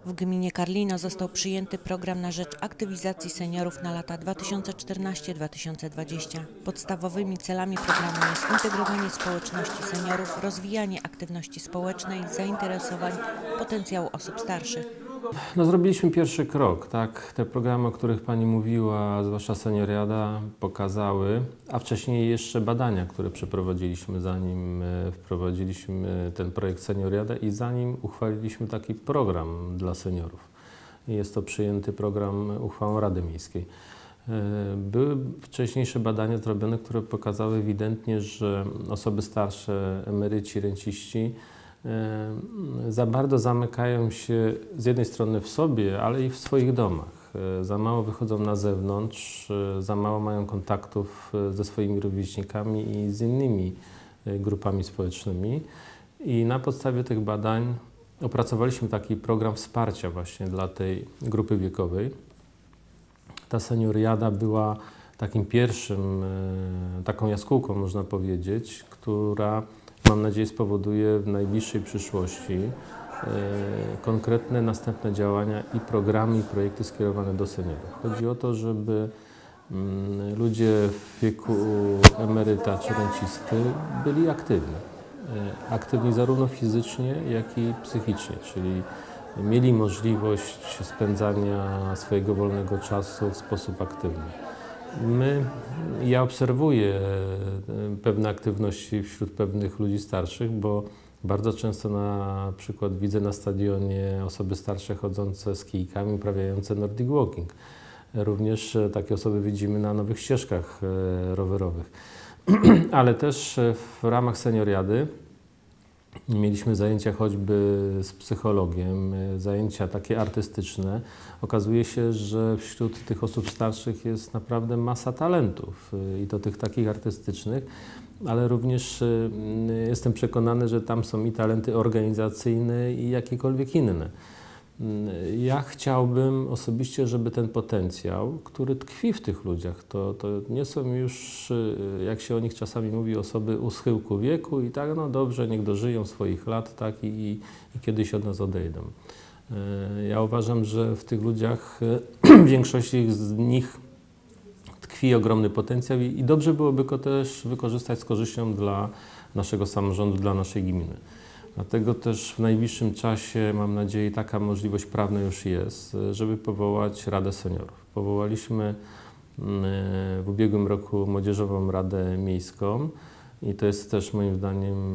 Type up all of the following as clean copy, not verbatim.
W gminie Karlino został przyjęty program na rzecz aktywizacji seniorów na lata 2014-2020. Podstawowymi celami programu jest integrowanie społeczności seniorów, rozwijanie aktywności społecznej, zainteresowań, potencjału osób starszych. No, zrobiliśmy pierwszy krok, tak? Te programy, o których Pani mówiła, zwłaszcza Senioriada, pokazały, a wcześniej jeszcze badania, które przeprowadziliśmy, zanim wprowadziliśmy ten projekt Senioriada i zanim uchwaliliśmy taki program dla seniorów. Jest to przyjęty program uchwałą Rady Miejskiej. Były wcześniejsze badania zrobione, które pokazały ewidentnie, że osoby starsze, emeryci, renciści za bardzo zamykają się z jednej strony w sobie, ale i w swoich domach. Za mało wychodzą na zewnątrz, za mało mają kontaktów ze swoimi rówieśnikami i z innymi grupami społecznymi. I na podstawie tych badań opracowaliśmy taki program wsparcia właśnie dla tej grupy wiekowej. Ta Senioriada była takim pierwszym, taką jaskółką, można powiedzieć, która, mam nadzieję, spowoduje w najbliższej przyszłości konkretne następne działania i programy, i projekty skierowane do seniorów. Chodzi o to, żeby ludzie w wieku emeryta czy rencisty byli aktywni. Aktywni zarówno fizycznie, jak i psychicznie, czyli mieli możliwość spędzania swojego wolnego czasu w sposób aktywny. Ja obserwuję pewne aktywności wśród pewnych ludzi starszych, bo bardzo często na przykład widzę na stadionie osoby starsze chodzące z kijkami, uprawiające Nordic Walking. Również takie osoby widzimy na nowych ścieżkach rowerowych. Ale też w ramach Senioriady mieliśmy zajęcia choćby z psychologiem, zajęcia takie artystyczne. Okazuje się, że wśród tych osób starszych jest naprawdę masa talentów i to tych takich artystycznych, ale również jestem przekonany, że tam są i talenty organizacyjne i jakiekolwiek inne. Ja chciałbym osobiście, żeby ten potencjał, który tkwi w tych ludziach, to nie są już, jak się o nich czasami mówi, osoby u schyłku wieku i tak, no dobrze, niech dożyją swoich lat, tak, i kiedyś od nas odejdą. Ja uważam, że w tych ludziach, większości z nich tkwi ogromny potencjał i dobrze byłoby go też wykorzystać z korzyścią dla naszego samorządu, dla naszej gminy. Dlatego też w najbliższym czasie, mam nadzieję, taka możliwość prawna już jest, żeby powołać Radę Seniorów. Powołaliśmy w ubiegłym roku Młodzieżową Radę Miejską i to jest też moim zdaniem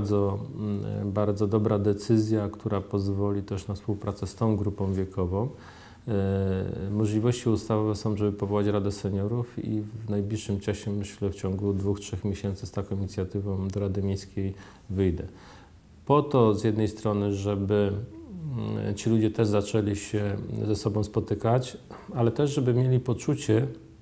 bardzo dobra decyzja, która pozwoli też na współpracę z tą grupą wiekową. Możliwości ustawowe są, żeby powołać Radę Seniorów i w najbliższym czasie, myślę, w ciągu 2–3 miesięcy z taką inicjatywą do Rady Miejskiej wyjdę. Po to z jednej strony, żeby ci ludzie też zaczęli się ze sobą spotykać, ale też, żeby mieli poczucie,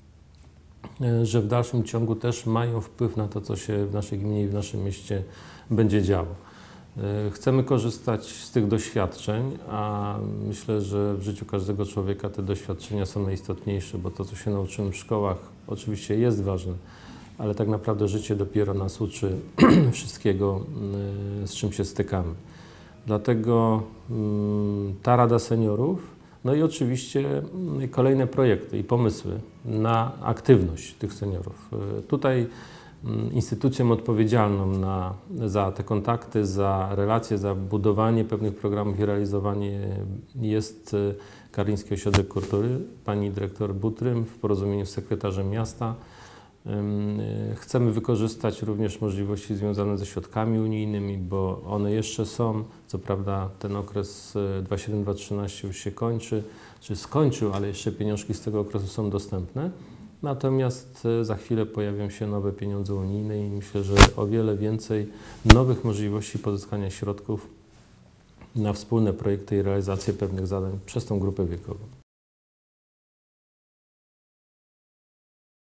że w dalszym ciągu też mają wpływ na to, co się w naszej gminie i w naszym mieście będzie działo. Chcemy korzystać z tych doświadczeń, a myślę, że w życiu każdego człowieka te doświadczenia są najistotniejsze, bo to, co się nauczymy w szkołach, oczywiście jest ważne, ale tak naprawdę życie dopiero nas uczy wszystkiego, z czym się stykamy. Dlatego ta Rada Seniorów, no i oczywiście kolejne projekty i pomysły na aktywność tych seniorów. Tutaj instytucją odpowiedzialną za te kontakty, za relacje, za budowanie pewnych programów i realizowanie jest Karliński Ośrodek Kultury, pani dyrektor Butrym w porozumieniu z sekretarzem miasta. Chcemy wykorzystać również możliwości związane ze środkami unijnymi, bo one jeszcze są. Co prawda ten okres 2007–2013 już się kończy, czy skończył, ale jeszcze pieniążki z tego okresu są dostępne. Natomiast za chwilę pojawią się nowe pieniądze unijne i myślę, że o wiele więcej nowych możliwości pozyskania środków na wspólne projekty i realizację pewnych zadań przez tą grupę wiekową.